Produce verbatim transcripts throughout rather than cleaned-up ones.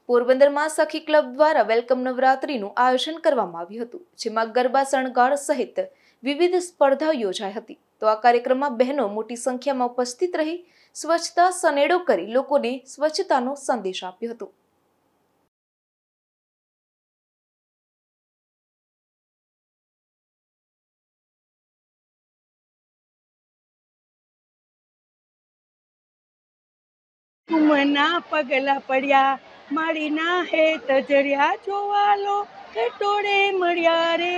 પોરબંદરમાં સખી ક્લબ દ્વારા વેલકમ નવરાત્રીનું આયોજન કરવામાં આવ્યું હતું, જેમાં ગરબા શણગાર સહિત વિવિધ સ્પર્ધાઓ યોજાઈ હતી। તો આ કાર્યક્રમમાં બહેનો મોટી સંખ્યામાં ઉપસ્થિત રહી સ્વચ્છતા સનેડો કરી લોકોને સ્વચ્છતાનો સંદેશ આપ્યો હતો। કુમના પગલા પડ્યા માળીના હે તજર્યા જોવાલો ટોળે મળ્યા રે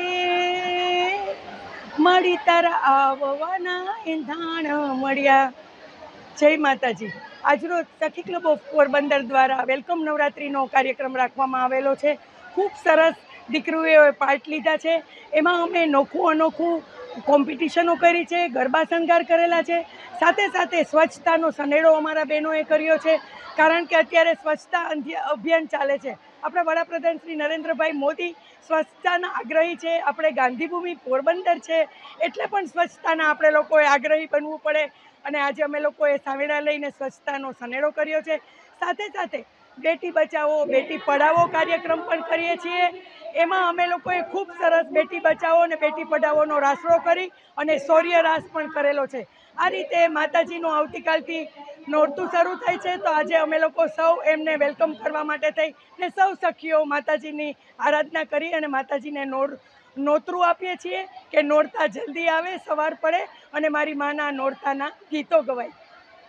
માળી તારા આવવાના એંધાણ મળ્યા। જય માતાજી। આજરોજ સખી ક્લબ ઓફ પોરબંદર દ્વારા વેલકમ નવરાત્રિનો કાર્યક્રમ રાખવામાં આવેલો છે। ખૂબ સરસ દીકરીઓએ પાર્ટ લીધા છે। એમાં અમે નોખું અનોખું કોમ્પિટિશનો કરી છે, ગરબા શણગાર કરેલા છે, સાથે સાથે સ્વચ્છતાનો સનેડો અમારા બહેનોએ કર્યો છે। કારણ કે અત્યારે સ્વચ્છતા અભિયાન ચાલે છે। આપણા વડાપ્રધાન શ્રી નરેન્દ્રભાઈ મોદી સ્વચ્છતાના આગ્રહી છે। આપણે ગાંધીભૂમિ પોરબંદર છે એટલે પણ સ્વચ્છતાના આપણે લોકોએ આગ્રહી બનવું પડે અને આજે અમે લોકોએ સાવેડા લઈને સ્વચ્છતાનો સનેડો કર્યો છે। સાથે સાથે બેટી બચાવો બેટી પઢાવો કાર્યક્રમ પણ કરીએ છીએ। એમાં અમે લોકોએ ખૂબ સરસ બેટી બચાવો અને બેટી પઢાવોનો રાસડો કરી અને શૌર્ય રાસ પણ કરેલો છે। આ રીતે માતાજીનું આવતીકાલથી નોરતું શરૂ થાય છે, તો આજે અમે લોકો સૌ એમને વેલકમ કરવા માટે થઈ ને સૌ સખીઓ માતાજીની આરાધના કરી અને માતાજીને નોર નોતરું આપીએ છીએ કે નોરતા જલ્દી આવે, સવાર પડે અને મારી માના નોરતાના ગીતો ગવાય।